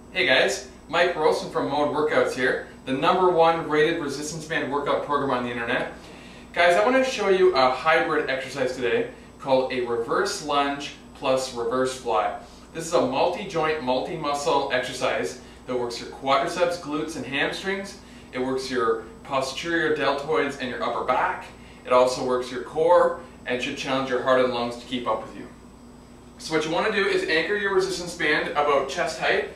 Hey guys, Mike Rosen from Mode Workouts here, the #1 rated resistance band workout program on the internet. Guys, I want to show you a hybrid exercise today called a reverse lunge plus reverse fly. This is a multi-joint, multi-muscle exercise that works your quadriceps, glutes, and hamstrings. It works your posterior deltoids and your upper back. It also works your core and should challenge your heart and lungs to keep up with you. So what you want to do is anchor your resistance band about chest height.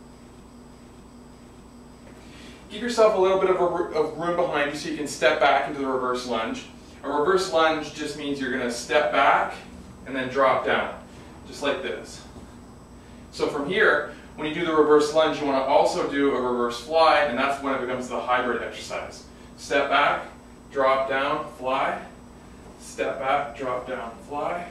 Give yourself a little bit of room behind you so you can step back into the reverse lunge. A reverse lunge just means you're going to step back and then drop down, just like this. So from here, when you do the reverse lunge, you want to also do a reverse fly, and that's when it becomes the hybrid exercise. Step back, drop down, fly. Step back, drop down, fly.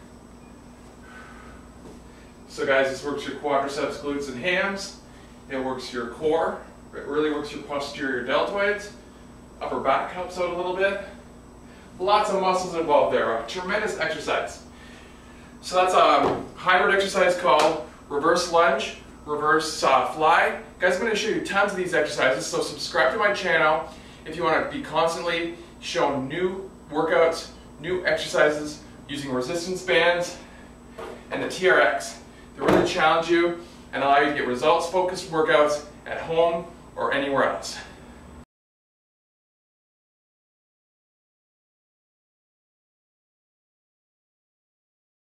So guys, this works your quadriceps, glutes, and hams. It works your core. It really works your posterior deltoids. Upper back helps out a little bit. Lots of muscles involved there. A tremendous exercise. So that's a hybrid exercise called reverse lunge, reverse fly. Guys, I'm going to show you tons of these exercises, so subscribe to my channel if you want to be constantly shown new workouts, new exercises using resistance bands and the TRX to really challenge you and allow you to get results-focused workouts at home or anywhere else.